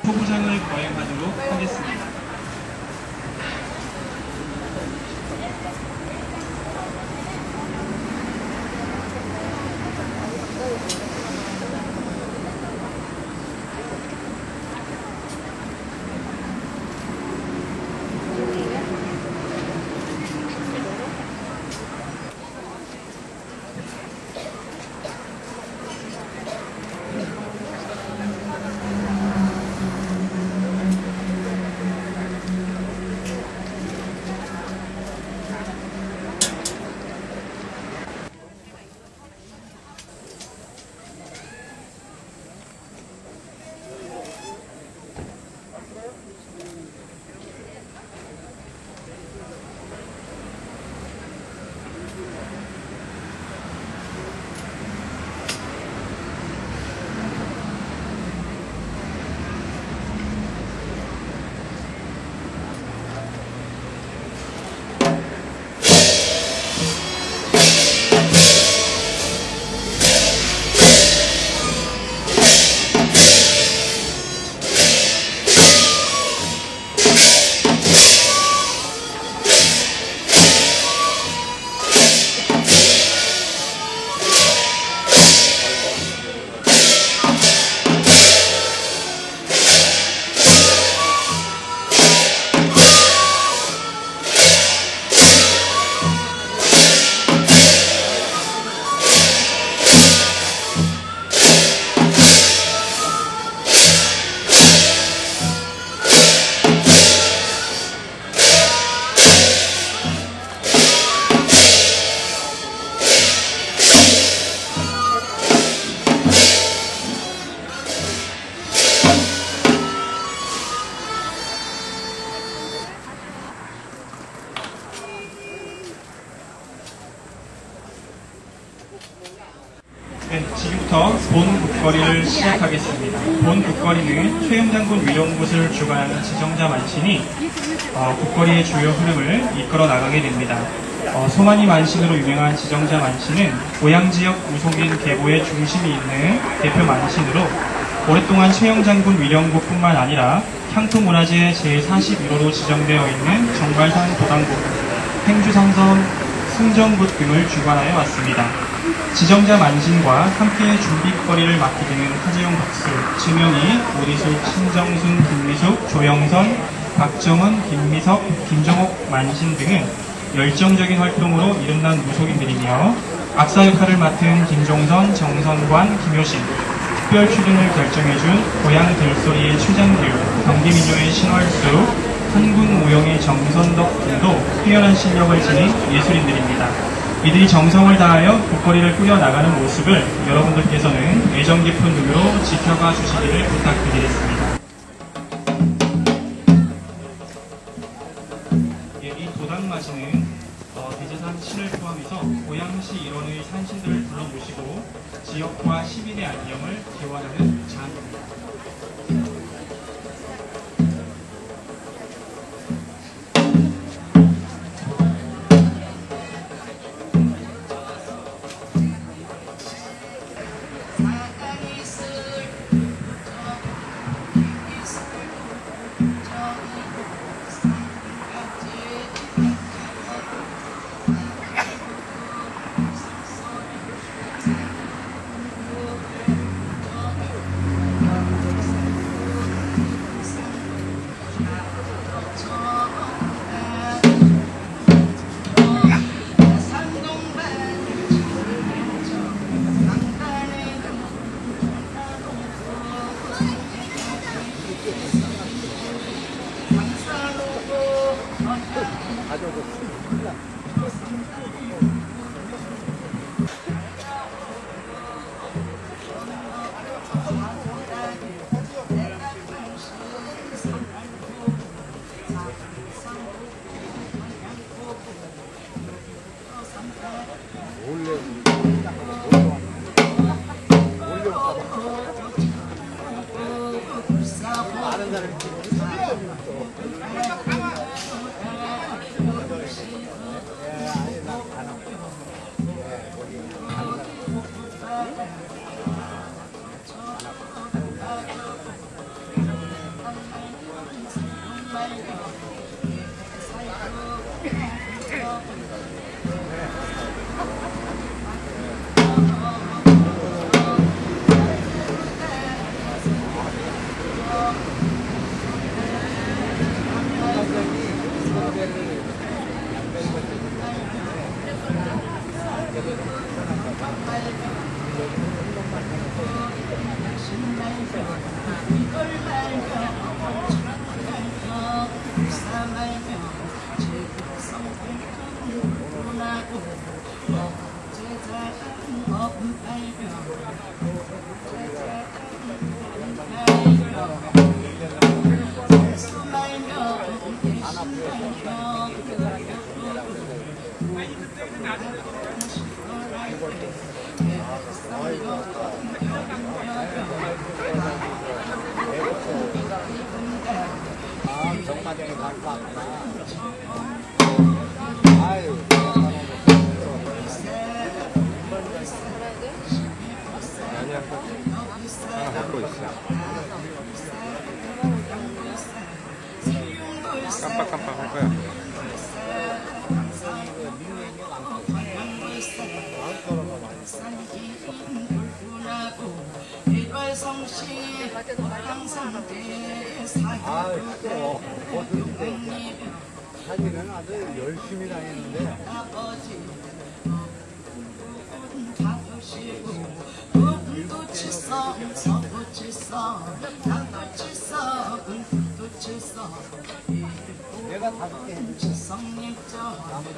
포부장을 거행하도록 하겠습니다. 네, 지금부터 본 국거리를 시작하겠습니다. 본 국거리는 최영 장군 위령굿을 주관하는 지정자 만신이 국거리의 주요 흐름을 이끌어 나가게 됩니다. 소만이 만신으로 유명한 지정자 만신은 고향지역 무속인 계보의 중심이 있는 대표 만신으로 오랫동안 최영 장군 위령굿뿐만 아니라 향토문화재 제41호로 지정되어 있는 정발산 도당굿, 행주상선 승정굿 등을 주관하여 왔습니다. 지정자 만신과 함께 준비거리를 맡기는 하재용 박수, 지명희, 오리숙, 신정순, 김미숙, 조영선, 박정은, 김미석, 김정옥 만신 등은 열정적인 활동으로 이름난 무속인들이며 악사 역할을 맡은 김종선, 정선관, 김효신, 특별 출연을 결정해준 고향 들소리의 최장규, 경기민요의 신월수, 한국무용의 정선덕 등도 뛰어난 실력을 지닌 예술인들입니다. 이들이 정성을 다하여 국거리를 꾸려나가는 모습을 여러분들께서는 애정 깊은 눈으로 지켜봐 주시기를 부탁드리겠습니다. 이 도당마신은 대제산 신을 포함해서 고양시 일원의 산신들을 불러 모시고 지역과 시민의 안녕을 기원하는 장입니다. 정마장에 갖고 왔구나. 아유. 아니야. 하나 갖고 있어. 깜빡깜빡 할 거야. 사진은 아주 열심히 다니는데 내가 5개 해줄게. 나머지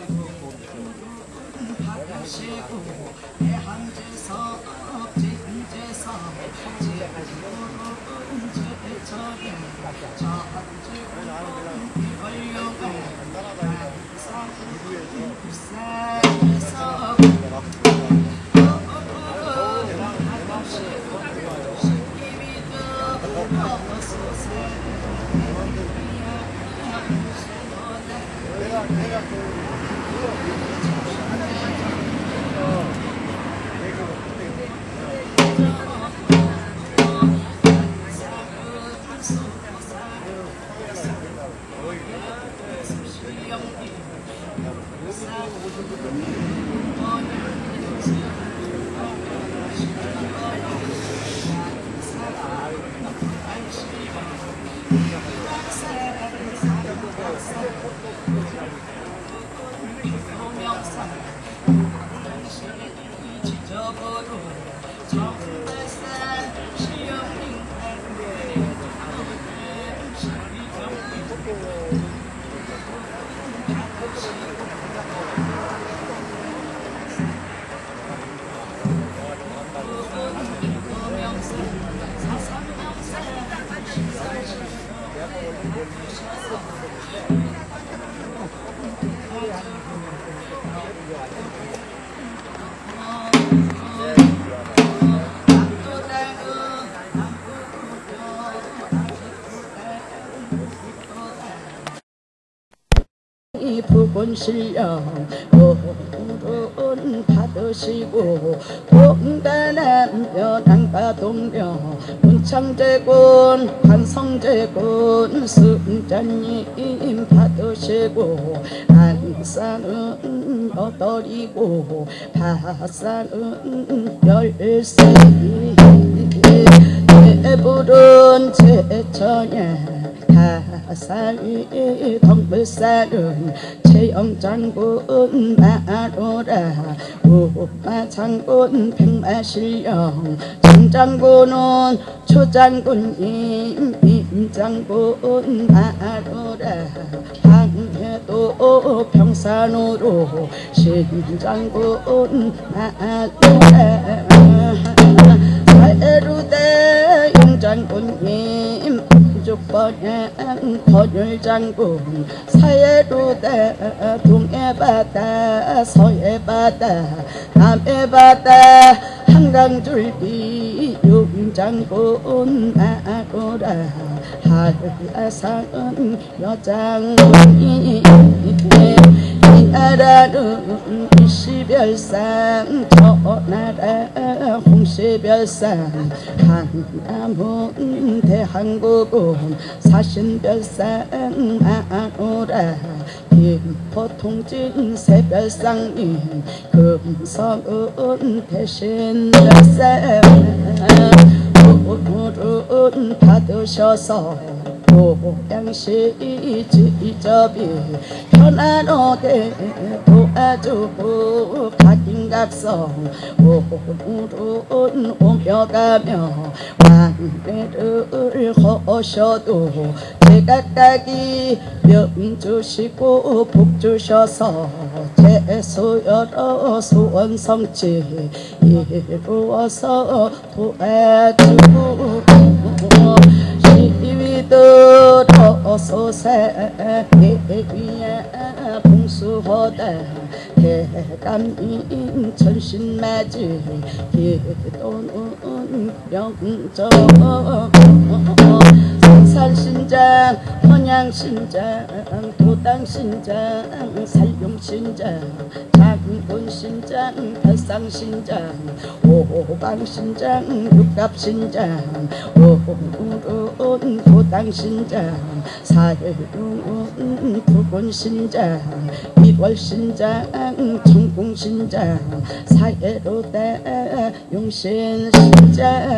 부군실령 오른 받으시고 공단한 연안가 동령 문창제군 한성제군 승자님 받으시고 안산은 8이고 바산은 13 대부른 제천에 가사위 동불살은 최영장군 마로라 우마장군 백마실령 정장군은 초장군님 임장군 마로라 항해도 평산으로 신장군 마로라 사해루대 영장군님 죽번양 권율장군 사해루대 동해바다 서해바다 남해바다 한강줄기 용장군 마고라 한라산은 여장군이 이 나라는 시별상 저 나라 홍시별상 한남은 대한국은 사신별상 마오라 김포통진 새별상인 금성은 대신별상 오늘은 받으셔서 고양시 지접이 편안하게 도와주고 각인각성 오늘은 오며가며 장례를 하셔도 제각각이 명 주시고 복 주셔서 재수 여러 소원 성취 이루어서 도와주고 시위도 어소세 대위에 봉수하다 대감인 천신맞이 기도는 명정 성산신장 헌양신장 도당신장 살용신장 장군신장 별상신장 오방신장 육갑신장 오른 도당신장 사회룡은 부군신장 일월신장 청궁신장 사회로대 용신신장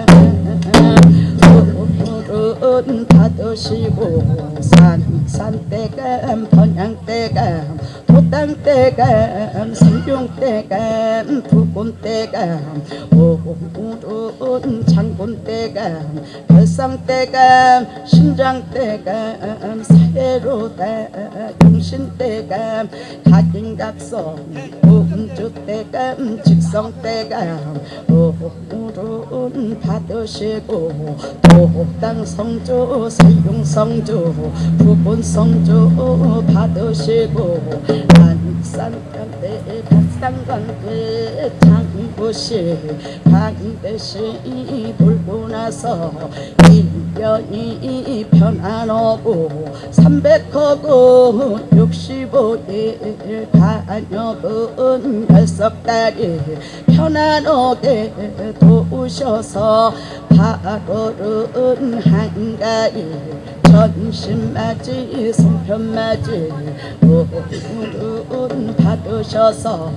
은 받으시고 산산대감 번양대감 도당대감 상룡대감 부군대감 오른 장군대감 별상대감 신장대감 사회로대 용신대감 각인각성 공주대감 직성대감 오른 받으시고 도당성주 살용성주 부분성주 받으시고 안산간대 각상관대 장구시 강대시 돌고 나서 1년이 편안하고 300하고 65일 간여분 10달이 편안하게 도우셔서 바로는 한가위 전신맞이 송편맞이 오늘은 받으셔서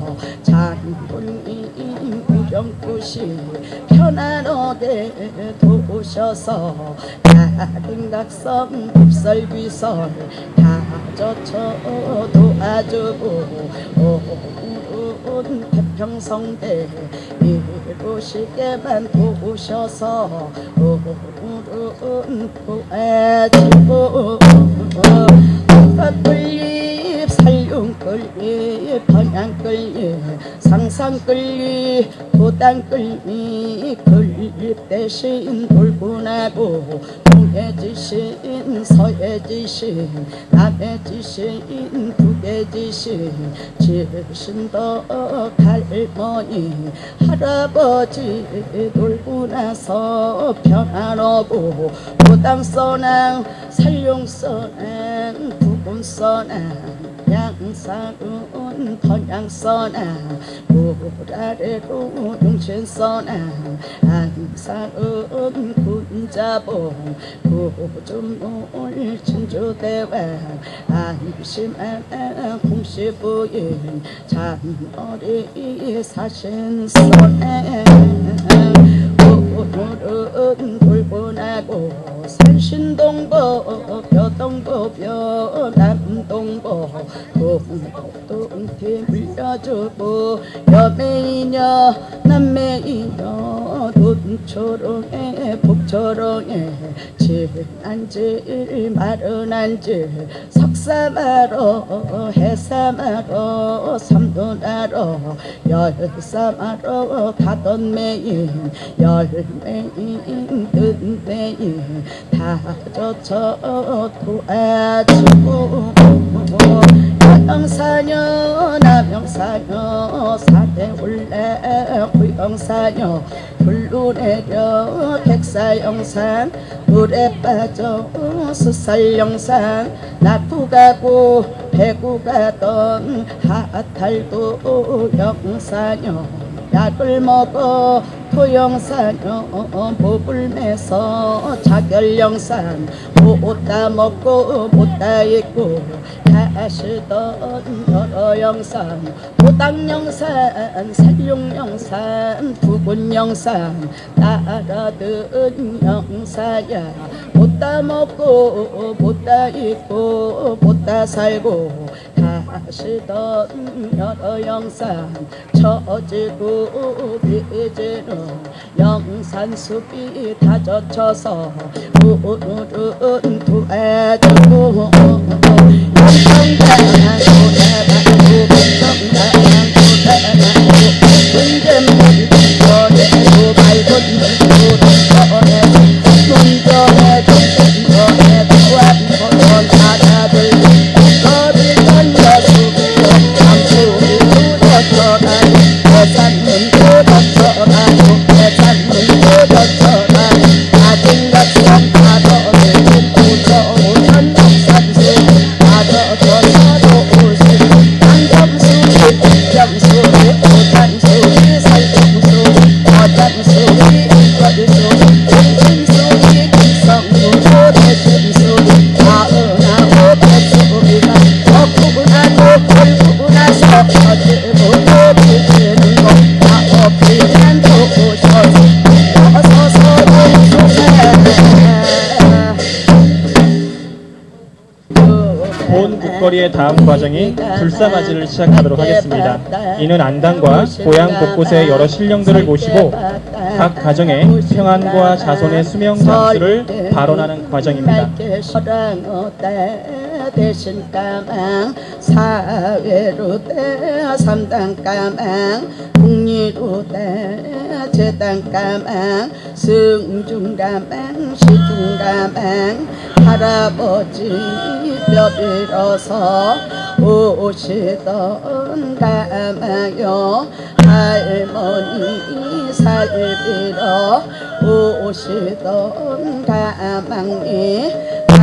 장군님 우정굿이 편안하게 도우셔서 각인각성 급설비설 다 젖혀 도와주고 오늘은 태평성대 이루시게만 도우셔서 오늘은 도와주고 끌립 살용끌립 번양끌립 상상끌립 도당끌립 끌립 대신 돌분하고 동해지신 서해지신 남해지신 북해지신 지신도 갈머니 할아버지 돌고 나서 편안하고 도당선왕 살용선왕 부군선왕 양산은 번양선왕 보라래로 용신선왕 안산은 군자봉 구준물 진주대왕 안심한 공시부인 잔어리 사신선왕 오늘은 돌분하고 산신동보 벼동보 남동보 동동태 물려주고 여매이녀 남매이녀 돈초롱에 복초롱에 질난질 마른한질 석사마로 해사마로 삼도나로 열사마로 가던 매인 열매인 뜬매인 다 젖혀 도와주고 영사녀 남영사녀 사대올래 후영사녀 불로 내려 백사영상 물에 빠져 수살영상 낳고 가고 배고 가던 하탈도 영사녀 약을 먹어 토영사녀 목을 매서 자결영산 못다 먹고 못다 입고 하시던 여러 영산 도당영산 살용영산 부군영산 따라든 영사야 못다 먹고 못다 입고 못다 살고 하시던 여러 영산 처지고 이제는 영산숲이 다 젖혀서 오늘은 두해주고 본 국거리의 다음 과정이 불사맞이를 시작하도록 하겠습니다. 이는 안당과 고향 곳곳의 여러 신령들을 모시고 각 가정의 평안과 자손의 수명 장수를 발언하는 과정입니다. 대신가망 사회로대 삼당가망 국리로대 제당가망 승중가망 시중가망 할아버지 뼈 빌어서 오시던 가망요 할머니 살 빌어 오시던 가망이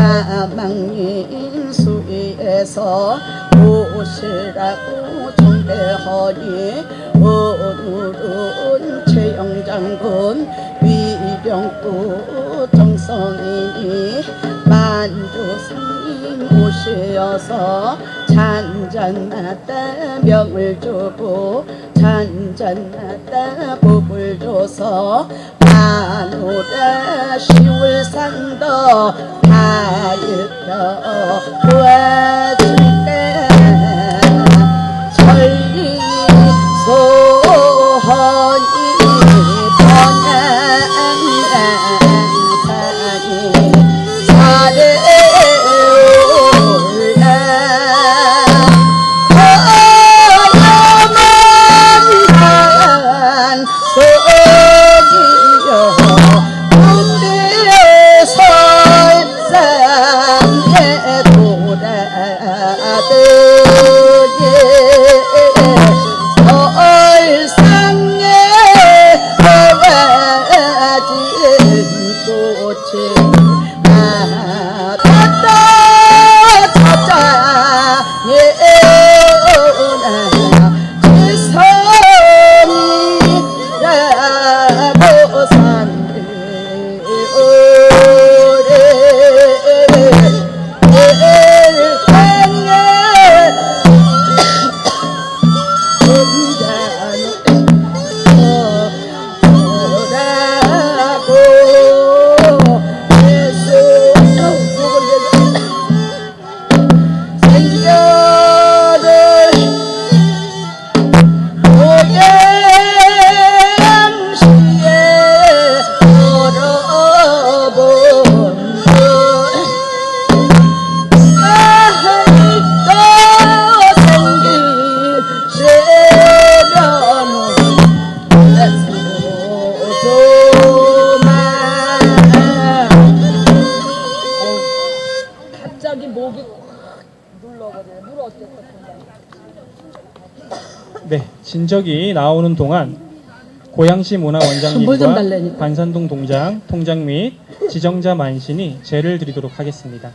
가망님 수위에서 오시라고 청배하니 오늘은 최영장군 위령구 정성이니 만조스님 오시어서 잔잔마다 명을 주고 잔잔마다 복을 줘서 마누라 시울산도 다 입혀 구해줄게 천리 소원이 번양산이 사대 네, 진적이 나오는 동안 고양시 문화원장님과 관산동 통장 및 지정자 만신이 제를 드리도록 하겠습니다.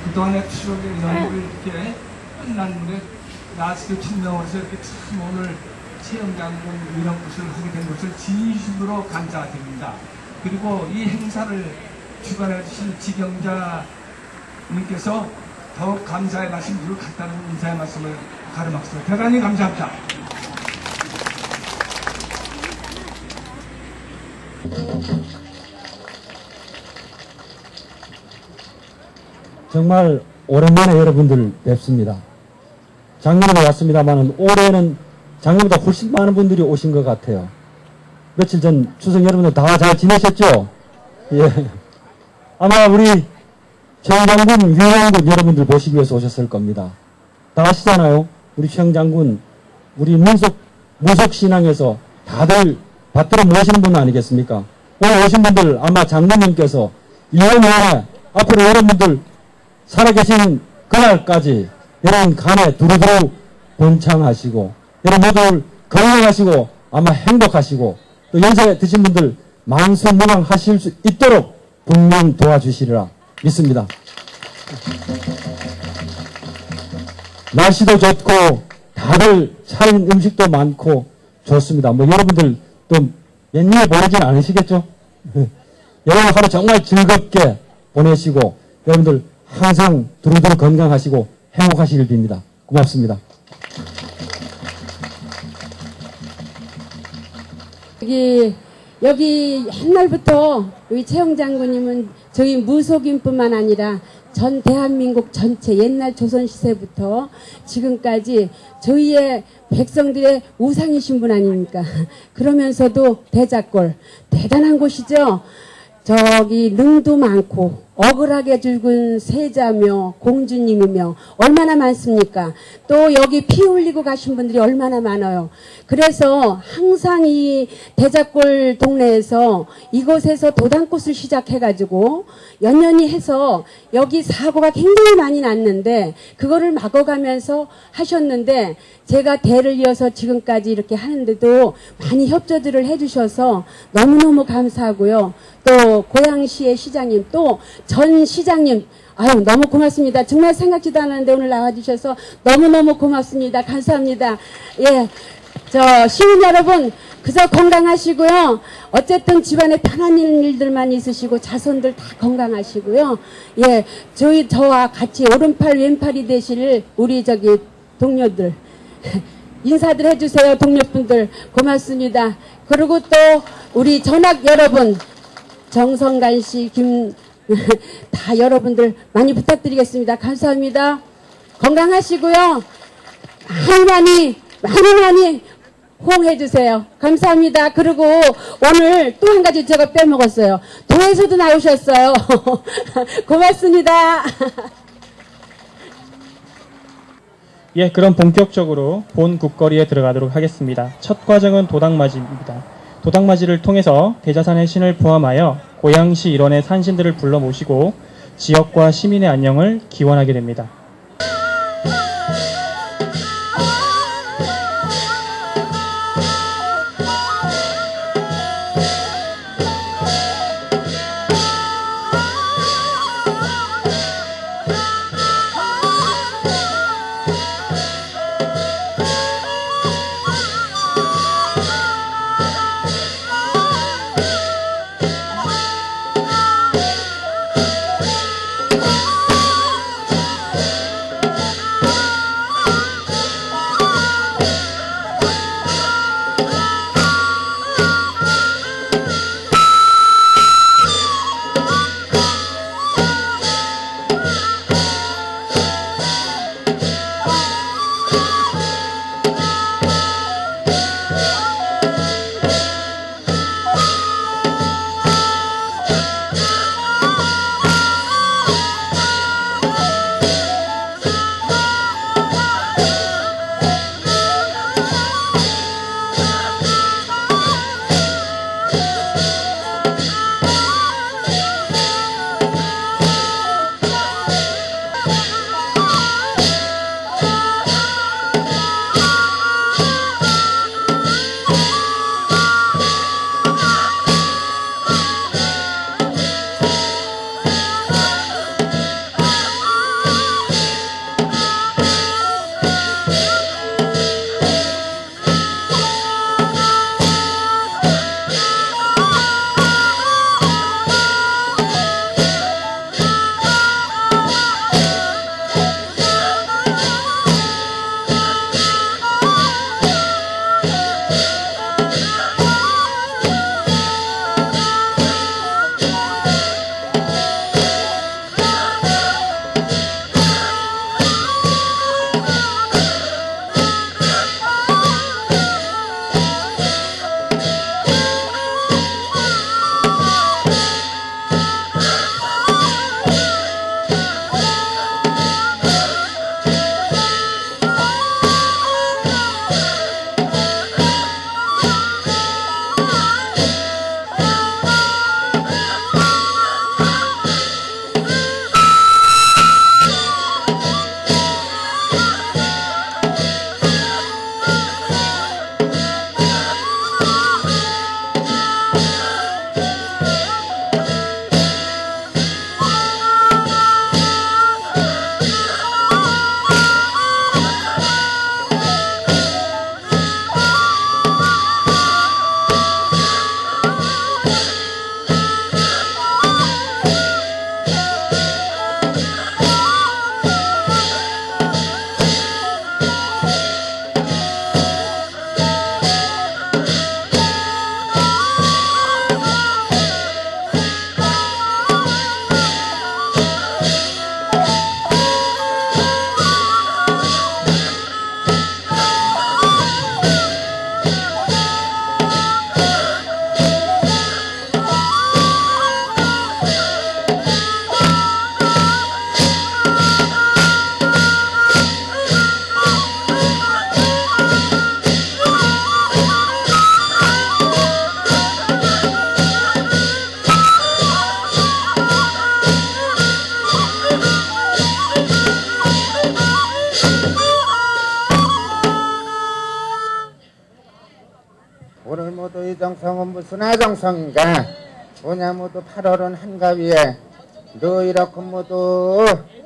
그동안의 추억의 연구를 이렇게 끝난 무렵 나스교 친명으로서 이렇게 참 오늘 체험장군 이런 것을 하게 된 것을 진심으로 감사드립니다. 그리고 이 행사를 주관해 주신 지경자님께서 더욱 감사의 말씀을 갖다는 인사의 말씀을 가름하겠습니다. 대단히 감사합니다. 정말 오랜만에 여러분들 뵙습니다. 작년에도 왔습니다만 올해는 작년보다 훨씬 많은 분들이 오신 것 같아요. 며칠 전 추석 여러분들 다 잘 지내셨죠? 예. 아마 우리 최영장군, 유영군 여러분들 보시기 위해서 오셨을 겁니다. 다 아시잖아요. 우리 최영장군, 우리 무속신앙에서 다들 받들어 모시는 분 아니겠습니까? 오늘 오신 분들 아마 장군님께서 1년 내내 앞으로 여러분들 살아계신 그날까지 여러분 간에 두루두루 번창하시고 여러분 모두 건강하시고 아마 행복하시고 또 연세 드신 분들 만수무강하실 수 있도록 분명 도와주시리라 믿습니다. 날씨도 좋고 다들 차린 음식도 많고 좋습니다. 뭐 여러분들 또 몇 일 보내진 않으시겠죠? 여러분 하루 정말 즐겁게 보내시고 여러분들 항상 두루두루 건강하시고 행복하시길 빕니다. 고맙습니다. 여기 옛날부터 우리 최영 장군님은 저희 무속인뿐만 아니라 전 대한민국 전체 옛날 조선시대부터 지금까지 저희의 백성들의 우상이신 분 아닙니까? 그러면서도 대작골 대단한 곳이죠. 저기 능도 많고 억울하게 죽은 세자며 공주님이며 얼마나 많습니까? 또 여기 피 흘리고 가신 분들이 얼마나 많아요. 그래서 항상 이 대작골 동네에서 이곳에서 도당꽃을 시작해가지고 연년이 해서 여기 사고가 굉장히 많이 났는데 그거를 막아가면서 하셨는데 제가 대를 이어서 지금까지 이렇게 하는데도 많이 협조들을 해주셔서 너무너무 감사하고요. 또 고양시의 시장님 또 전 시장님 아유 너무 고맙습니다. 정말 생각지도 않았는데 오늘 나와주셔서 너무너무 고맙습니다. 감사합니다. 예, 저 시민 여러분 그저 건강하시고요. 어쨌든 집안에 편한 일들만 있으시고 자손들 다 건강하시고요. 예, 저와 같이 오른팔 왼팔이 되실 우리 저기 동료들 인사들 해주세요. 동료분들 고맙습니다. 그리고 또 우리 전학 여러분 정성간 씨, 다 여러분들 많이 부탁드리겠습니다. 감사합니다. 건강하시고요. 많이 호응해 주세요. 감사합니다. 그리고 오늘 또 한 가지 제가 빼먹었어요. 도에서도 나오셨어요. 고맙습니다. 예, 그럼 본격적으로 본 국거리에 들어가도록 하겠습니다. 첫 과정은 도당맞이입니다. 도당맞이를 통해서 대자산의 신을 포함하여 고양시 일원의 산신들을 불러 모시고 지역과 시민의 안녕을 기원하게 됩니다. 이정성은 무슨 아정성인가? 뭐냐 모두 8월은 한가위에 너 이렇게 모두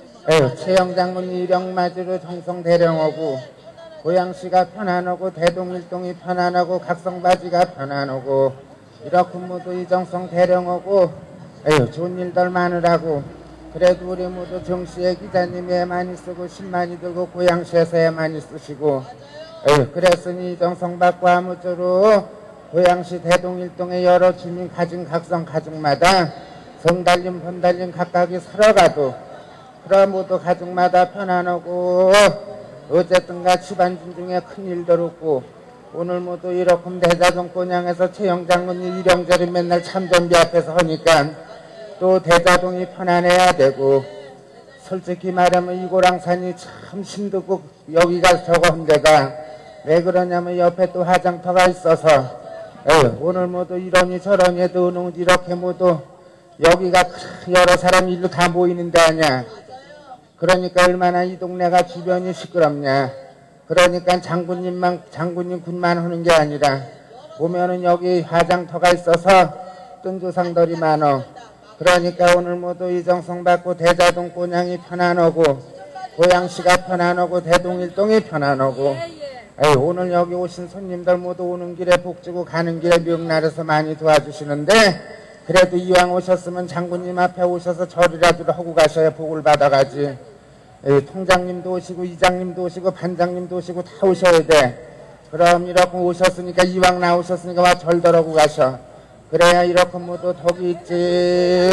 최영장군 일영맞이로 정성 대령하고 고양시가 편안하고 대동일동이 편안하고 각성바지가 편안하고 이렇게 모두 이정성 대령하고 좋은 일들 많으라고 그래도 우리 모두 정시의 기자님이 애 많이 쓰고 신 많이 들고 고양시에서 애 많이 쓰시고 그랬으니 이정성 받고 아무쪼록 고양시 대동일동의 여러 주민 가진 각성 가족마다 성달림 번달림 각각이 살아가도 그럼 모두 가족마다 편안하고 어쨌든가 집안 중에 큰일들 없고 오늘 모두 이렇게 대자동 곤양에서 최영장군이 일영절이 맨날 참전비 앞에서 하니까 또 대자동이 편안해야 되고 솔직히 말하면 이고랑산이 참 힘들고 여기가 저거 한 데가 왜 그러냐면 옆에 또 화장터가 있어서 오늘 모두 이러니 저러니 해도 이렇게 모두 여기가 여러 사람 일로 다 모이는 데 아냐. 그러니까 얼마나 이 동네가 주변이 시끄럽냐. 그러니까 장군님 군만 하는 게 아니라 보면은 여기 화장터가 있어서 뜬조상들이 많어. 그러니까 오늘 모두 이정성 받고 대자동 곤양이 편안하고 고양시가 편안하고 대동일동이 편안하고 오늘 여기 오신 손님들 모두 오는 길에 복지고 가는 길에 명날에서 많이 도와주시는데 그래도 이왕 오셨으면 장군님 앞에 오셔서 절이라도 하고 가셔야 복을 받아가지. 통장님도 오시고 이장님도 오시고 반장님도 오시고 다 오셔야 돼. 그럼 이렇게 오셨으니까 이왕 나오셨으니까 와 절더라고 가셔. 그래야 이렇게 모두 덕이 있지.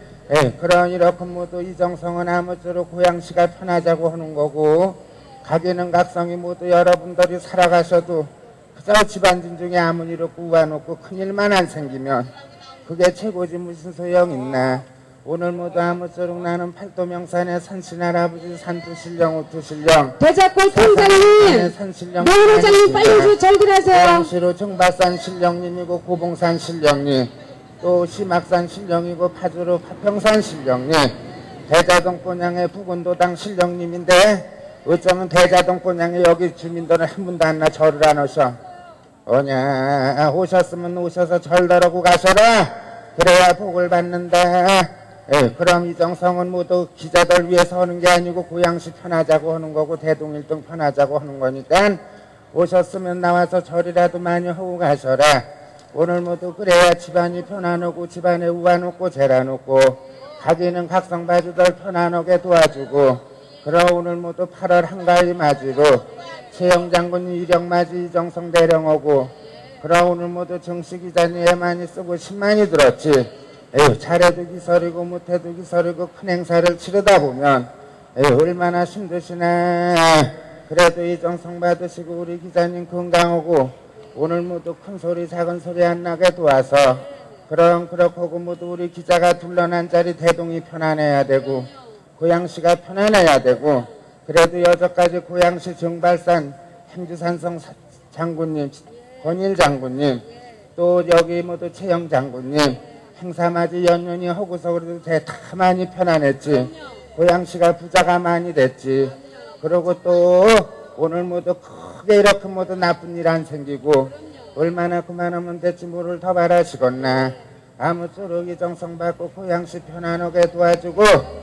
그럼 이렇게 모두 이정성은 아무쪼록 고양시가 편하자고 하는 거고 가게는 각성이 모두 여러분들이 살아가셔도 그저 집안진 중에 아무 일 없고 우한 없고 큰일만 안 생기면 그게 최고지 무슨 소용 있나. 오늘 모두 아무쪼록 나는 팔도명산의 산신할아버지 산두신령 우투신령 대자골 통장님 노회장님 빨리 절기하세요. 고양시로 정바산 신령님이고 고봉산 신령님 또 심악산 신령이고 파주로 파평산 신령님 대자동 곤양의 부군도당 신령님인데 어쩌면 대자동 곤양에 여기 주민들은 한 분도 안 나 절을 안 오셔. 오냐 오셨으면 오셔서 절더라고 가셔라. 그래야 복을 받는다. 그럼 이정성은 모두 기자들 위해서 하는 게 아니고 고양시 편하자고 하는 거고 대동일동 편하자고 하는 거니까 오셨으면 나와서 절이라도 많이 하고 가셔라. 오늘 모두 그래야 집안이 편안하고 집안에 우한 없고 재란 없고 가게는 각성바지들 편안하게 도와주고 그럼 오늘 모두 8월 한가위 맞이로 최영장군 일영맞이 이정성 대령하고 그럼 오늘 모두 정식기자님 애 많이 쓰고 신 많이 들었지. 잘해도 기설이고 못해도 기설이고 큰 행사를 치르다 보면 얼마나 힘드시나. 그래도 이정성 받으시고 우리 기자님 건강하고 오늘 모두 큰 소리 작은 소리 안 나게 도와서 그럼 그렇고 모두 우리 기자가 둘러난 자리 대동이 편안해야 되고 고양시가 편안해야 되고 그래도 여기까지 고양시 정발산 행주산성 장군님 권일 장군님 또 여기 모두 최영 장군님 행사맞이 연년이 하고서 그래도 다 많이 편안했지. 고양시가 부자가 많이 됐지. 그리고 또 오늘 모두 크게 이렇게 모두 나쁜 일 안 생기고 얼마나 그만하면 됐지 뭐를 더 바라시겠나. 아무쪼록 이정성 받고 고양시 편안하게 도와주고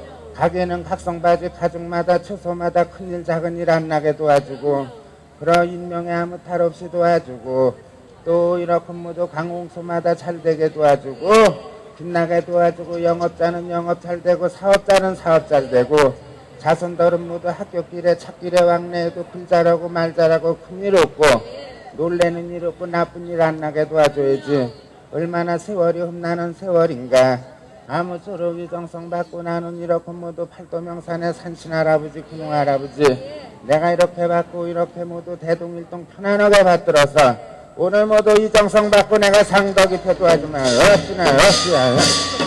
가게는 각성바지 가족마다 처소마다 큰일 작은 일 안 나게 도와주고 그런 인명에 아무 탈 없이 도와주고 또 이렇게 모두 강홍소마다 잘 되게 도와주고 빛나게 도와주고 영업자는 영업 잘 되고 사업자는 사업 잘 되고 자손들은 모두 학교길에 찾길에 왕래해도 글 잘하고 말 잘하고 큰일 없고 놀래는 일 없고 나쁜 일 안 나게 도와줘야지. 얼마나 세월이 험나는 세월인가. 아무쪼록 이정성 받고 나는 이렇게 모두 팔도명산의 산신할아버지 군웅할아버지 내가 이렇게 받고 이렇게 모두 대동일동 편안하게 받들어서 오늘 모두 이정성 받고 내가 상덕 입혀 도와주면 어찌나 어찌야.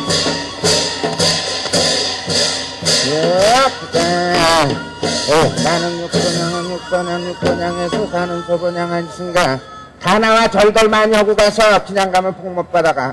나는 육선양은 육선양 육선양에 소사는 소번양 아니신가. 다 나와 절들 많이 하고 가서 그냥 가면 복 못 받아가.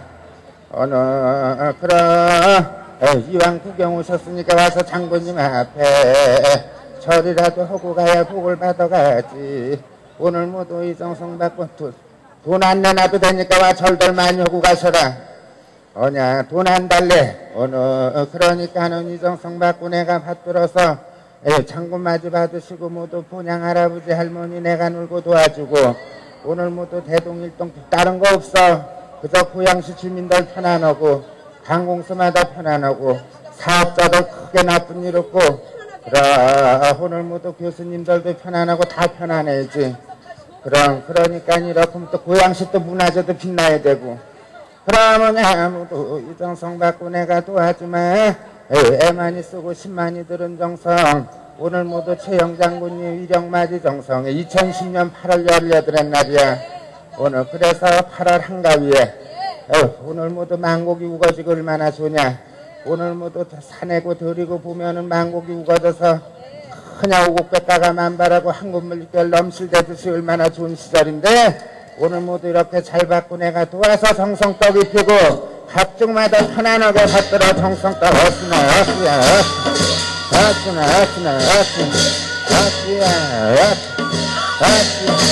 그럼 이왕 구경 오셨으니까 와서 장군님 앞에 절이라도 하고 가야 복을 받아가지. 오늘 모두 이정성 받고 돈 안 내놔도 되니까 와 절들 많이 하고 가셔라. 어냐 돈 안 달래. 그러니까는 이정성 받고 내가 받들어서 장군 맞이 받으시고 모두 본양 할아버지 할머니 내가 놀고 도와주고 오늘 모두 대동일동 다른 거 없어. 그저 고양시 주민들 편안하고 관공서마다 편안하고 사업자들 크게 나쁜 일 없고 그래 오늘 모두 교수님들도 편안하고 다 편안해야지. 그러니까 이렇게 또 고양시 또 문화재도 빛나야 되고 그러면 아무도 이정성 받고 내가 도와주마. 애 많이 쓰고 10만이 들은 정성 오늘 모두 최영 장군님 위령맞이 정성에 2010년 8월 18일 날이야. 오늘 그래서 8월 한가위에 오늘 모두 망곡이 우거지고 얼마나 좋냐. 오늘 모두 사내고 들이고 보면은 망곡이 우거져서 그냥 오곡백가가 만발하고 한국물결 넘실대듯이 얼마나 좋은 시절인데 오늘 모두 이렇게 잘 받고 내가 도와서 정성떡 입히고 각종마다 편안하게 받들어 정성떡 어쓰나 어쓰야 어쓰나 어쓰나 어쓰야 어쓰야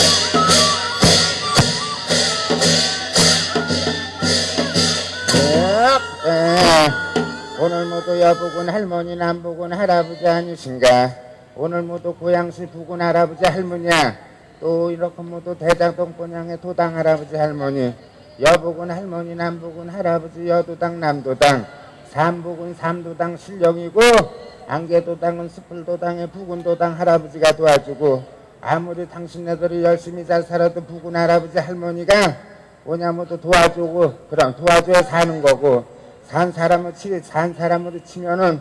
오늘 모두 여부군 할머니 남부군 할아버지 아니신가. 오늘 모두 고양시 부군 할아버지 할머니야. 또 이렇게 모두 대장동 본향의 도당 할아버지 할머니 여부군 할머니 남부군 할아버지 여도당 남도당 삼부군 삼도당 신령이고 안개도당은 숲을도당의 부군도당 할아버지가 도와주고 아무리 당신네들이 열심히 잘 살아도 부군 할아버지 할머니가 오냐 모두 도와주고 그럼 도와줘야 사는 거고 산 사람으로 치면은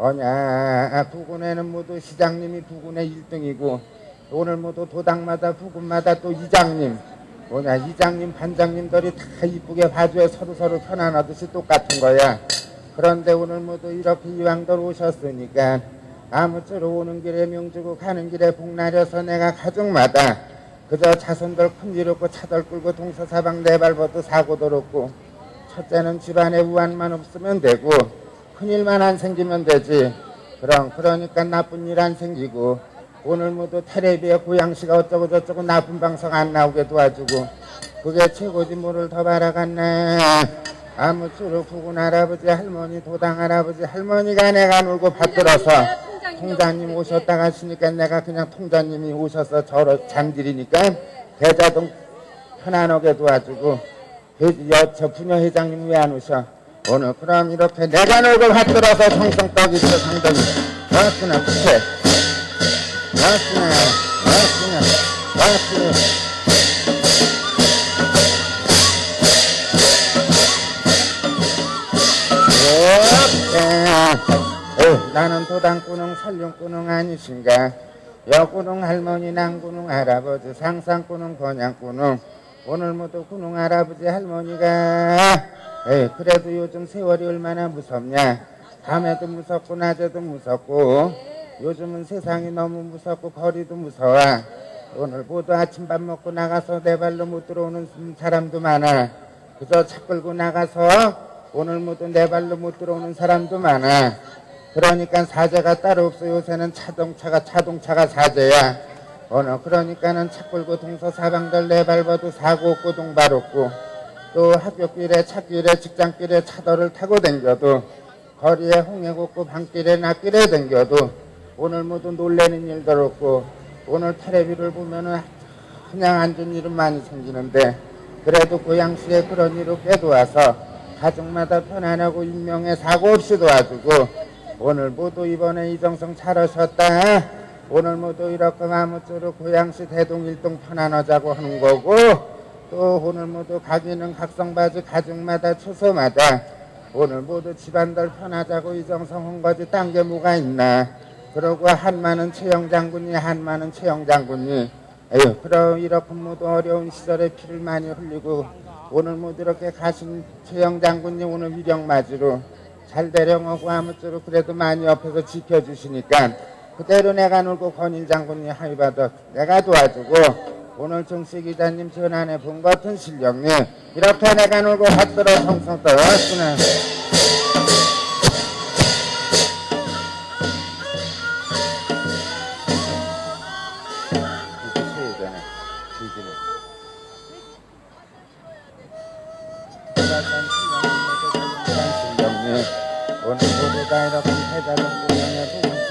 부군에는 모두 시장님이 부군의 1등이고 오늘 모두 도당마다 부군마다 또 이장님 이장님 반장님들이 다 이쁘게 봐줘야 서로 편안하듯이 똑같은 거야. 그런데 오늘 모두 이렇게 이왕들 오셨으니까 아무쪼록 오는 길에 명주고 가는 길에 복나려서 내가 가족마다 그저 자손들 큰일 없고 차들 끌고 동서사방 내발버도 사고도 없고 첫째는 집안에 우환만 없으면 되고 큰일만 안 생기면 되지. 그러니까 나쁜 일 안 생기고 오늘 모두 텔레비에 고양시가 어쩌고 저쩌고 나쁜 방송 안 나오게 도와주고 그게 최고지 뭐를 더 바라겠네. 아무쪼록 부군 할아버지 할머니 도당 할아버지 할머니가 내가 놀고 받들어서 통자님 오셨다 가시니까 내가 그냥 통자님이 오셔서 저러 잠들이니까 대자동 편안하게 도와주고 저 부녀회장님 왜 안 오셔? 오늘 그럼 이렇게 내가 놀고 받들어서 정성떡이 있어 상당히 왔으나 부채 왔으나 나는 도당꾸능 설령꾸능 아니신가. 여꾸능 할머니 남꾸능 할아버지 상상꾸능 번양꾸능 오늘 모두 꾸능 할아버지 할머니가 그래도 요즘 세월이 얼마나 무섭냐. 밤에도 무섭고 낮에도 무섭고 요즘은 세상이 너무 무섭고 거리도 무서워. 오늘 모두 아침밥 먹고 나가서 내 발로 못 들어오는 사람도 많아. 그저 차 끌고 나가서 오늘 모두 내 발로 못 들어오는 사람도 많아. 그러니까 사제가 따로 없어. 요새는 자동차가 사제야. 오늘 그러니까는 차 끌고 동서사방들 내발봐도 사고 없고 동발 없고 또 학교길에 차길에 직장길에 차도를 타고 댕겨도 거리에 홍해 없고 방길에 낮길에 댕겨도 오늘 모두 놀래는 일도 없고 오늘 텔레비를 보면은 그냥 안 좋은 일은 많이 생기는데 그래도 고양시에 그런 일 없게 도와서 가족마다 편안하고 인명에 사고 없이 도와주고 오늘 모두 이번에 이정성 잘 오셨다. 오늘 모두 이렇게 아무쪼록 고양시 대동일동 편안하자고 하는 거고 또 오늘 모두 각인은 각성바지 가족마다 초소마다 오늘 모두 집안들 편하자고 이정성 한 거지 딴 게 뭐가 있나. 그러고 한마는 최영 장군이 한마는 최영 장군이 그럼 이렇게 모두 어려운 시절에 피를 많이 흘리고 오늘 모두 이렇게 가신 최영 장군이 오늘 위령 맞이로 잘 대령하고 아무쪼록 그래도 많이 옆에서 지켜주시니까 그대로 내가 놀고 권일 장군이 하이받아 내가 도와주고 오늘 정씨 기자님 전안에 본 같은 실력님 이렇게 내가 놀고 받들어 성성 떠왔으나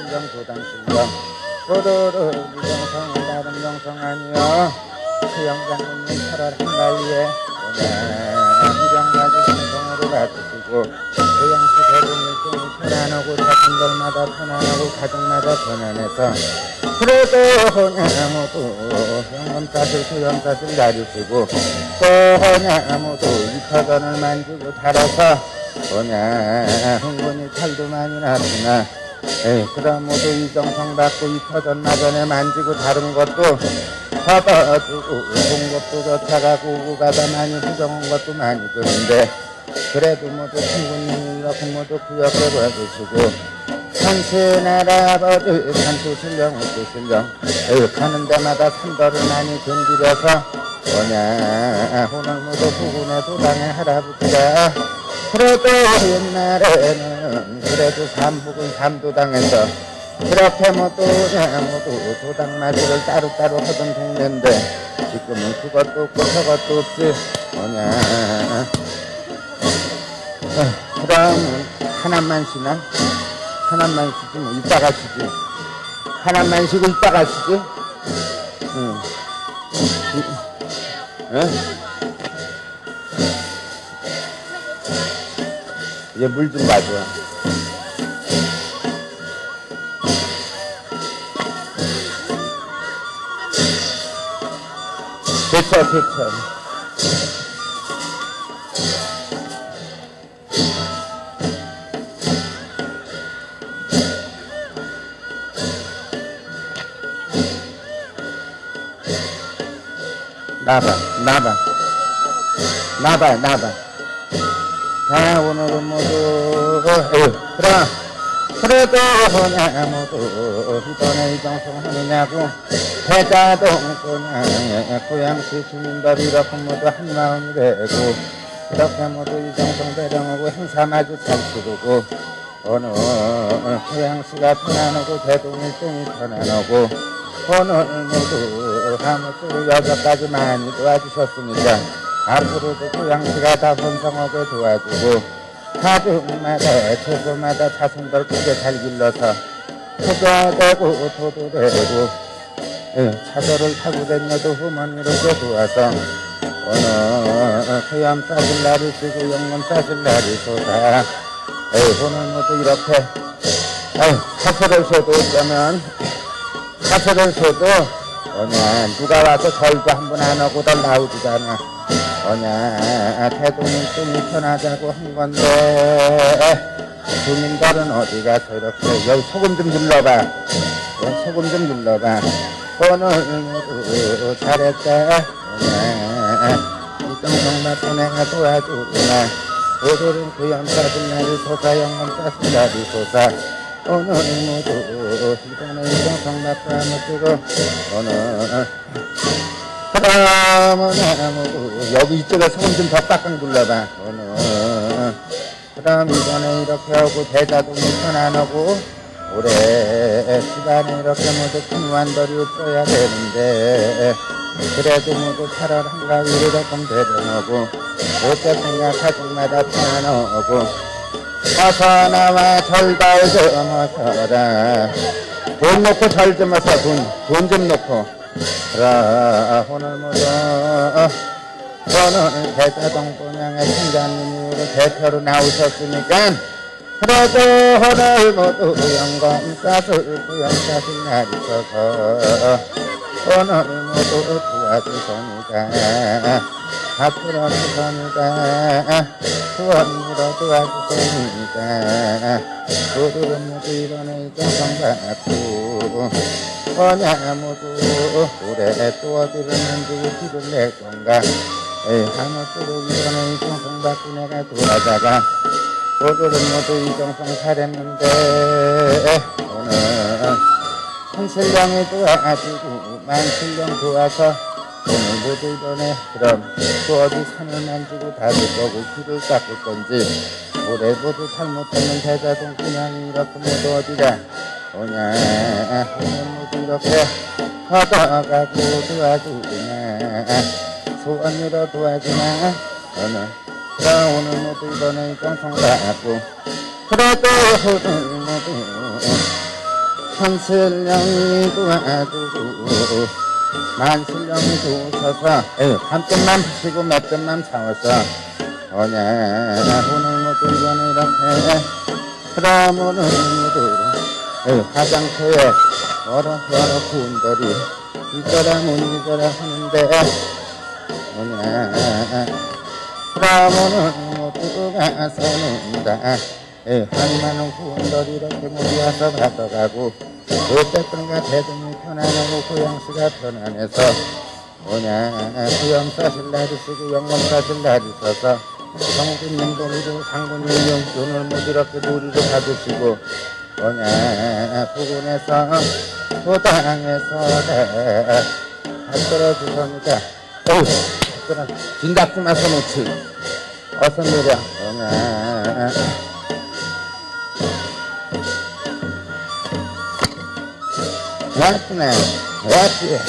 신령 도당 신령 오로로 이정성은 다른 정성 아니여 최영장군님 8월 한가위에 이정맞이 신성으로 받으시고 고양시 대동일종이 편안하고 자신들마다 편안하고 가족마다 편안해서 그래도 호냐모도 영검사슬 소영사슬 나르시고 또 호냐모도 이터전을 만지고 달아서 호냐 흥분이 탈도 많이 났으나 그럼 모두 이정성 받고 이터전 마전에 만지고 다른 것도 받아주고 본 것도 쫓아가고 오고 가다 많이 부정한 것도 많이 그런데 그래도 모두 친구님이 이렇게 모두 구역으로 해주시고 산신할아버지 산수신령 우수신령 가는 데마다 산더를 많이 건드려서 뭐냐 오늘 모두 부군의 도당의 할아버지가 그래도 옛날에는 그래도 삼부군 삼도당에서 그렇게 모두 도당맞이를 따로따로 하던 동네인데 지금은 그것도 없고 저것도 없지 뭐냐 그럼 하나만 쉬나? 하나만 쉬지 뭐 이따가 쉬지 하나만 쉬고 이따가 쉬지 응. 얘 물 좀 가져 됐어 나봐 자 오늘은 모두 그래도 호냐 모두 이번에 이정성 하느냐고 대자동 고향에 고향시 주민들 이렇게 모두 한마음이 되고 이렇게 모두 이정성 대령하고 행사 마주 잘 치르고 오늘 고향시가 편안하고 대동일동이 편안하고 오늘 모두 아무쪼록 여기까지 많이 도와주셨으니까 앞으로도 고향시가 다 번성하게 도와주고 가족마다 최소마다 자손들 크게 잘 길러서 부자되고 도도되고 차도를 타고 다녀도 후원이렇게 도와서 오늘 고향 싸질 날이 쓰고 영문 싸질 날이 쏟아 오늘 모두 이렇게 사슬을 쏘도 어쩌면 사슬을 쏘도 누가 와서 절도 한 번 안 하고 다 나오지도 않아 대동일동이 편하자고 한 건데 주민들은 어디 가서 이렇게 여기 소금 좀 눌러봐 소금 좀 눌러봐 오늘 모두 잘했다 이정성 받고 내가 도와주구나 오늘은 구연 싸준 날이 솟아 영원 싸준 날이 솟아 오늘 모두 이번에 이정성 받고 하면서 오늘 그러면 모두 여기 이쪽에 소금 좀 더 빡빡 눌러봐 오늘 그럼 이번에 이렇게 하고 대자동이 편안하고 올해 시간에 이렇게 모두 큰 완돌이 없어야 되는데 그래도 모두 8월 한가위를 조금 대령하고 어쨌거나 가족마다 편안하고 어서 나와 절달 좀 어서라 돈 놓고 절 좀 어서 돈 좀 놓고 그라 오늘 모두 오늘 대자동 본향의 총장님으로 대표로 나오셨으니까 그래도 오늘 모두 영검사슬 구영사슬 날이 서서 오늘 모두 도와주소니까 앞으로 주소니까 후원으로 도와주소니까 모두는 모두 이번에 이정성 받고 오냐 모두 올해 또 어디를 만들고 길을 낼 건가 아무쪼록 이번에 이정성 받고 내가 돌아다가 모두는 모두 이정성 잘했는데 오늘 한신령이 도와주고 만신령 도와서 오늘 모두 이번에 그럼 또 어디 산을 만지고 닫을 거고 길을 닦을 건지 올해 모두 잘못하면 대자동 그냥 이렇게 모두 어디가 오냐 오늘 모두 이렇게 걷어가고 도와주구나 소원으로 도와주나 오늘 모두 이번에 이정성 받고 그래도 오늘 모두 천신령이 도와주고 만신령이 도우셔서 한 뼘만 푸시고 몇 뼘만 차워서 오늘 모두 이번에 이렇게 그러면은 모두 화장터에 여러 구운들이 이거라 못 이거라 하는데 오늘 그러면은 모두가 서는다 한많은 구운들이 이렇게 모여서 받아가고 어쨌든가 대등이 편안하고 고양시가 편안해서 오늘 구염사실 날이시고 영검사실 날이셔서 성군님 도리로 상군님 용돈을 모두 이렇게 도리로 받으시고 오늘 부근에서 소당에서 떨어지서니까 진작좀 와서 놓지 어서 내려 오늘 왔구나 왔지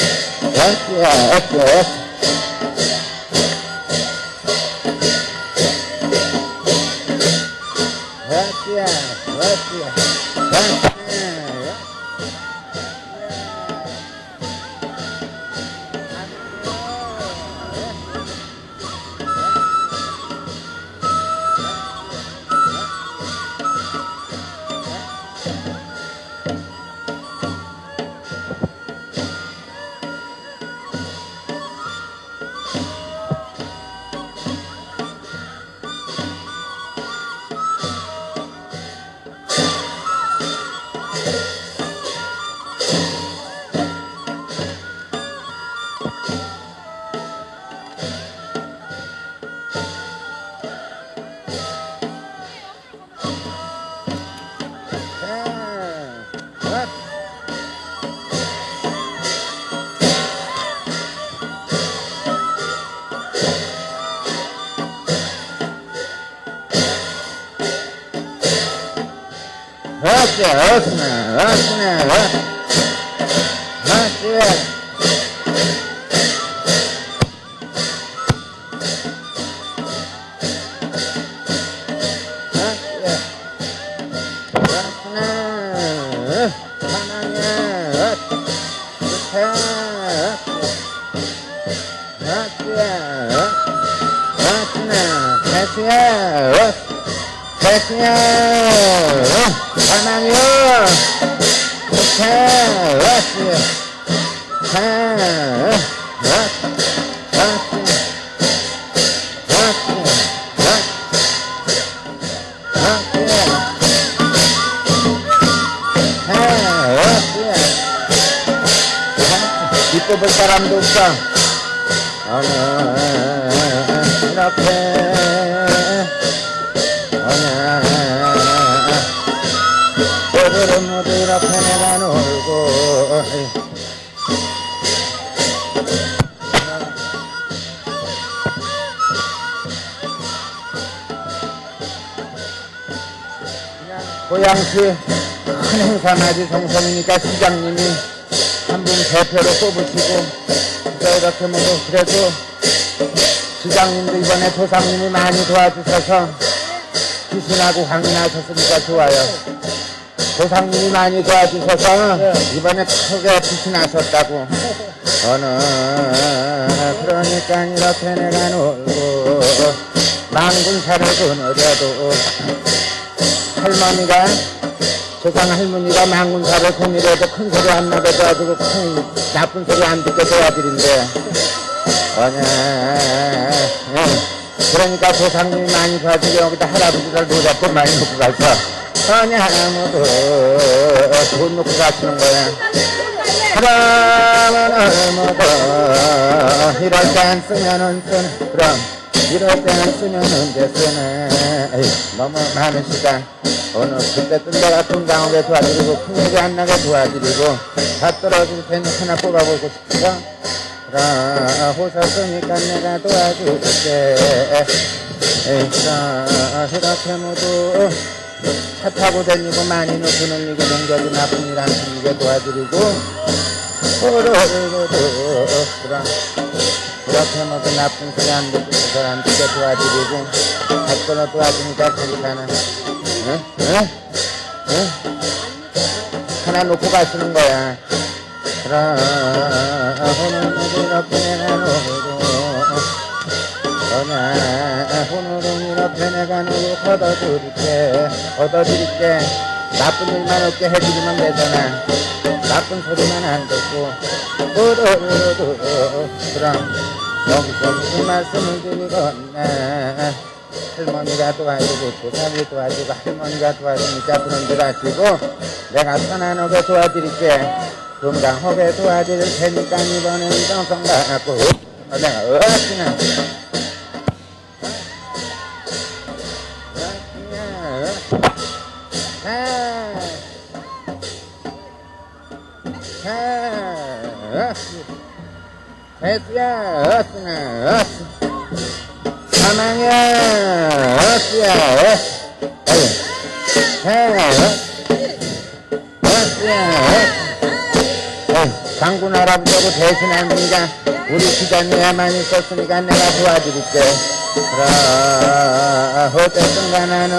볼 사람도 없어. 이렇게 오늘은 모두 이렇게 내가 놀고 고양시 큰 행사맞이 정성이니까 시장님이 한 분 대표로 뽑으시고 이렇게 모두 그래도 시장님도 이번에 도상님이 많이 도와주셔서 귀신하고 황인하셨으니까 좋아요. 도상님이 많이 도와주셔서 이번에 크게 귀신하셨다고 그러니까 이렇게 내가 놀고 망군사를 거느려도 할머니가 조상 할머니가 망군사를 거느려도 큰 소리 안 나게 도와주고 큰 나쁜 소리 안 듣게 도와드린대. 그러니까 조상님이 많이 도와주고 여기다 할아버지들 노잡고 많이 놓고 가서 아무도 돈 놓고 가시는 거야. 그러면 아무도 이럴 땐 쓰면은 쓰는 그럼 이럴 때는 쓰면 언제 쓰네. 너무 많은 시간 어느 그때도 내가 건강하게 도와드리고 큰 소리 안 나게 도와드리고 다 떨어질 테니 하나 뽑아보고 싶어. 그럼 호셨으니까 내가 도와줄게. 이렇게 모두 차 타고 다니고 많이 높은 흘리고 농자도 나쁜 일 안 생기게 도와드리고 그럼 그렇게 모두 나쁜 소리 안 듣고 사람 듣게 도와드리고 갖거나 도와주니까 거기 사는 하나 놓고 가시는 거야. 그럼 오늘은 이렇게 내가 놀고 오늘은 이렇게 내가 놀고 걷어드릴게. 나쁜 일만 없게 해주기만 되잖아. 나쁜 소리만 안 듣고 그럼 여기서 무슨 말씀을 드리겠나. 할머니가 도와주고 조상이 도와주고 할머니가 도와주니까 그런 줄 아시고 내가 편안하게 도와드릴게. 건강하게 도와드릴 테니까 이번엔 정성 갖고 내가 어찌나 배수야 어쓰나 사망이야 어쓰야 어쓰야 장군 할아버지하고 대신합니다. 우리 기자님야만 있었으니까 내가 도와드릴게. 그럼 어쨌든 간에는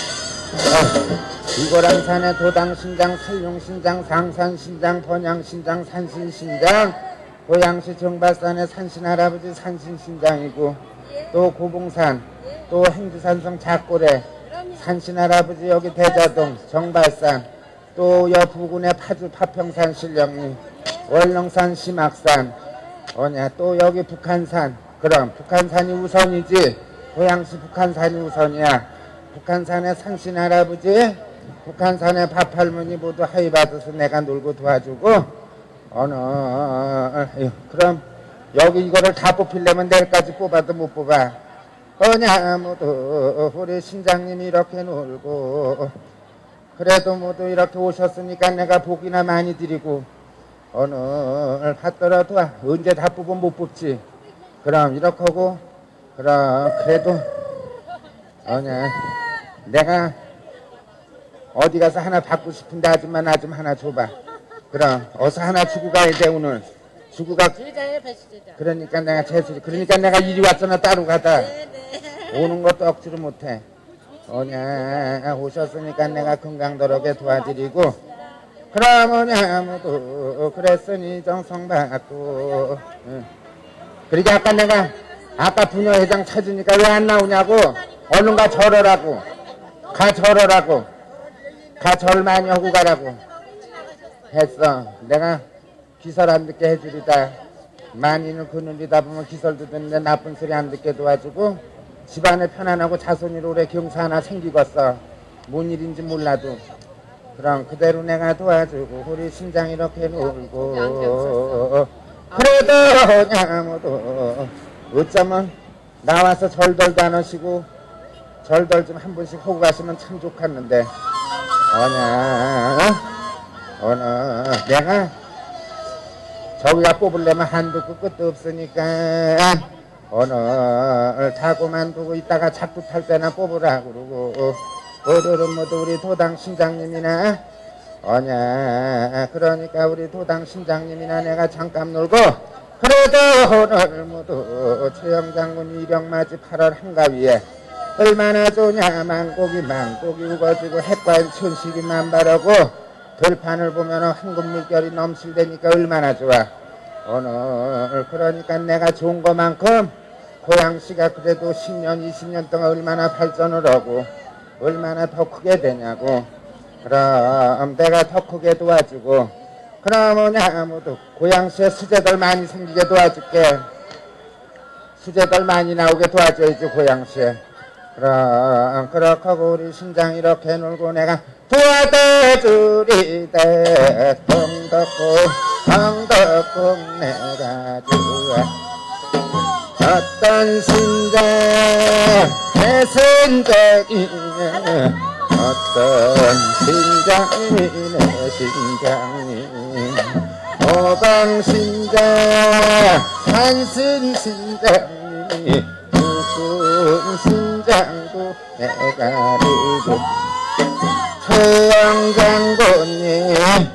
이고랑산의 도당신장, 설룡신장, 상산신장, 번양신장, 산신신장, 고양시 정발산의 산신할아버지 산신신장이고 또 고봉산, 또 행주산성 작고래 산신할아버지 여기 대자동 정발산, 또 여부군의 파주 파평산 신령리, 월령산 심악산, 또 여기 북한산. 그럼 북한산이 우선이지. 고양시 북한산이 우선이야. 북한산의 산신할아버지, 북한산의 밥할머니 모두 하이 받아서 내가 놀고 도와주고 그럼 여기 이거를 다 뽑히려면 내일까지 뽑아도 못 뽑아. 모두 우리 신장님이 이렇게 놀고 그래도 모두 이렇게 오셨으니까 내가 복이나 많이 드리고 오늘 받더라도 언제 다 뽑으면 못 뽑지. 그럼 이렇게 하고 그럼 그래도 내가 어디 가서 하나 받고 싶은데 아줌마 나 좀 하나 줘봐. 그럼 어서 하나 주고 가야 돼. 오늘 주고 가. 그러니까 내가 재수리. 그러니까 내가 이리 왔잖아. 따로 가다. 오는 것도 억지로 못해. 오셨으니까 내가 건강도록에 도와드리고 그럼 모두 그랬으니 정성 받고. 그러니까 아까 내가 부녀회장 찾으니까 왜 안 나오냐고. 얼른 가 절하라고. 가 절 많이 하고 가라고 했어. 내가 기설 안 듣게 해주리다. 많이는 그늘이다 보면 기설도 듣는데 나쁜 소리 안 듣게 도와주고 집안에 편안하고 자손이 오래 경사 하나 생기겠어. 뭔 일인지 몰라도. 그럼 그대로 내가 도와주고 우리 신장 이렇게 놀고 그래도 모두 어쩌면 나와서 절덜도 안 하시고 절덜 좀 한 번씩 하고 가시면 참 좋겠는데 내가 저기가 뽑으려면 한도 끝도 없으니까 오늘 타고만 두고 이따가 작두 탈 때나 뽑으라 그러고 오늘은 모두 우리 도당 신장님이나 그러니까 우리 도당 신장님이나 내가 잠깐 놀고 그래도 오늘 모두 최영장군 이령맞이 8월 한가위에 얼마나 좋냐. 망고기 우거지고 핵과일 천식이 만발하고 들판을 보면 황금 물결이 넘실대니까 얼마나 좋아. 오늘 그러니까 내가 좋은 것만큼 고양시가 그래도 10년 20년 동안 얼마나 발전을 하고 얼마나 더 크게 되냐고. 그럼 내가 더 크게 도와주고 그럼 모두 고양시에 수제들 많이 생기게 도와줄게. 수제들 많이 나오게 도와줘야지 고양시에. 그럼 그렇게 하고 우리 신장 이렇게 놀고 내가 도와주리다. 덩덕고 내가 좋아. 어떤 신장 내 신장이네. 어떤 신장이 내 신장이. 오방 신장 한신 신장이 누군 신장도 내가 알고. 최영장군이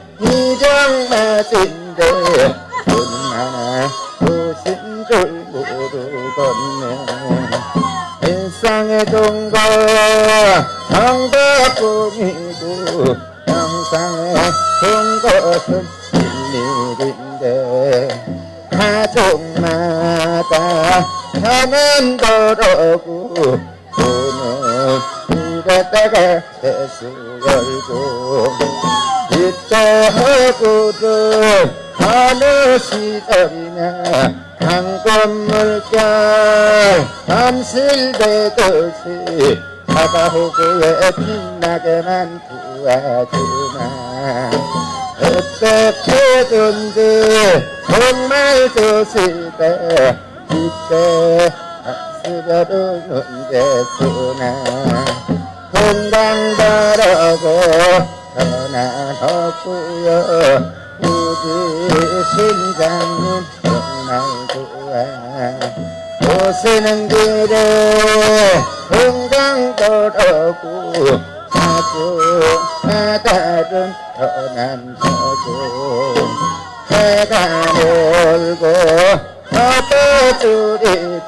이정맞은데 얼마나 오신 줄 모르겠네. 일상의 동거 정덕궁이고 영상의 동거 것은 비밀인데 가족마다 하는 거라고 오늘 이랬다가 세수 열고 이때 하고도 어느 시절이냐 강건물결 암실되듯이 바다호구에 빛나게만 도와주마 어떻게든지 정말 저 시대 이때 학습여루는 데서나 건강바라고 전화하고요 우리 신장님 정말 좋아 오시는 길에 건강바라고 자주 바다른 전함서고 해가 놀고 덮어주리다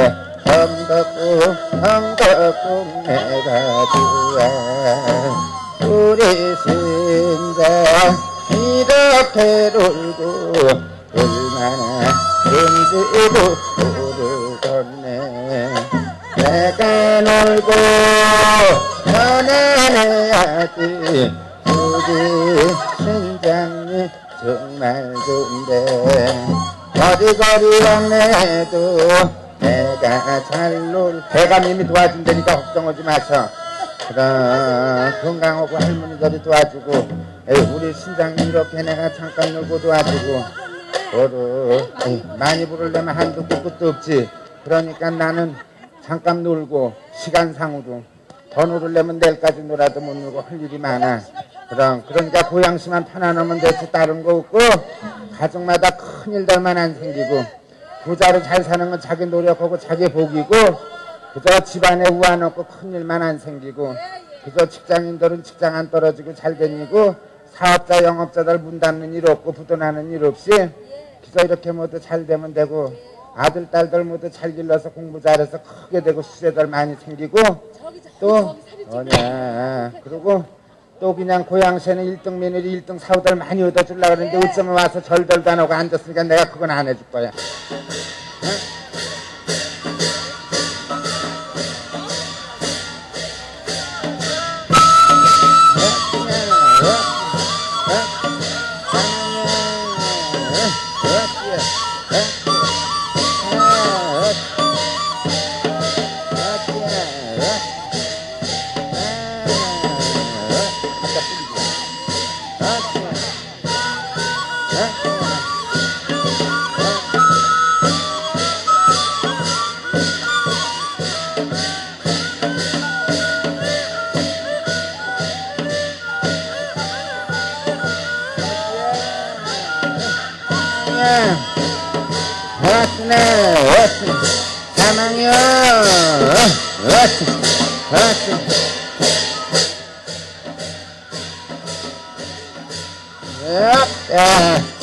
험덕궁 내가 좋아 우리 신자 이렇게 놀고 얼마나 큰지도 모르겠네 내가 놀고 편안해야지 우리 신장님 정말 좋은데 거리거리 왕래도 내가 잘 놀 대감님이 도와준다니까 걱정하지 마셔 그럼 건강하고 할머니들이 도와주고 우리 신장님 이렇게 내가 잠깐 놀고 도와주고 많이 부르려면 한두 끝도 없지 그러니까 나는 잠깐 놀고 시간상으로 더 놀으려면 내일까지 놀아도 못 놀고 할 일이 많아 그러니까 고양시만 편안하면 됐지 다른 거 없고 가족마다 큰 일들만 안 생기고 부자로 잘 사는 건 자기 노력하고 자기 복이고 그저 집안에 우한 없고 큰 일만 안 생기고 그저 직장인들은 직장 안 떨어지고 잘 다니고 사업자 영업자들 문 닫는 일 없고 부도나는 일 없이 그저 이렇게 모두 잘 되면 되고 아들 딸들 모두 잘 길러서 공부 잘해서 크게 되고 수제들 많이 생기고 또 그리고 또 그냥 고양시에는 1등 며느리 1등 사우들 많이 얻어주려고 그러는데 어쩌면 와서 절들도 안 하고 앉았으니까 내가 그건 안 해줄 거야. 가만요. 야.